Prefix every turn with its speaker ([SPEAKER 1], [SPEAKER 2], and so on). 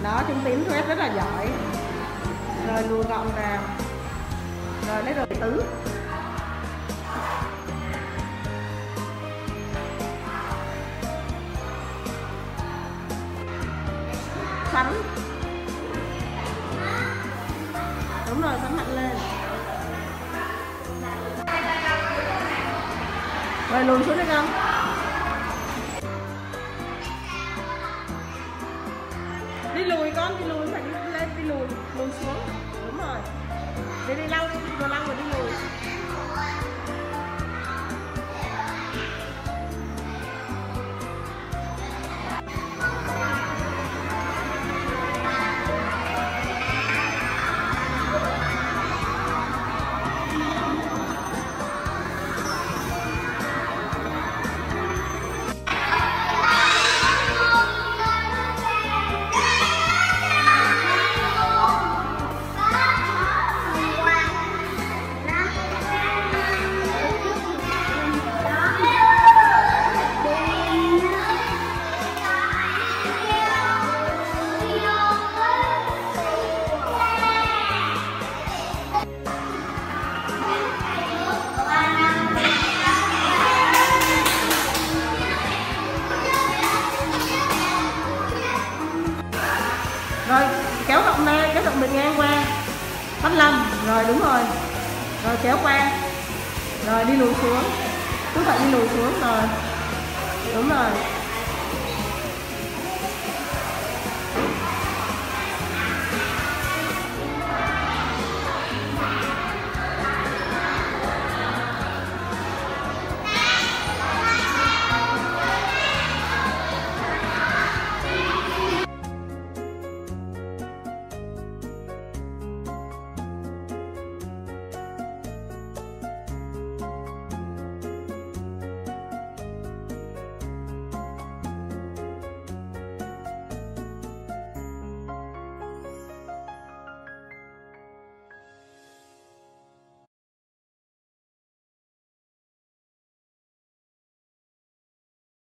[SPEAKER 1] Đó, Trung Tín quét rất là giỏi. Rồi lùi gọn vào. Rồi lấy rồi tứ. Sắn. Đúng rồi, sắn mạnh lên. Rồi lùi xuống đi con. Đi lùi con, đi lùi, phải đi lên, đi lùi, lùi xuống. Đúng rồi. Đi lau đi, đồ lau rồi đi lùi. Rồi kéo rộng ra, kéo rộng bề ngang qua. Bắt lầm, rồi đúng rồi. Rồi kéo qua. Rồi đi lùi xuống. Cứ phải đi lùi xuống rồi. Đúng rồi.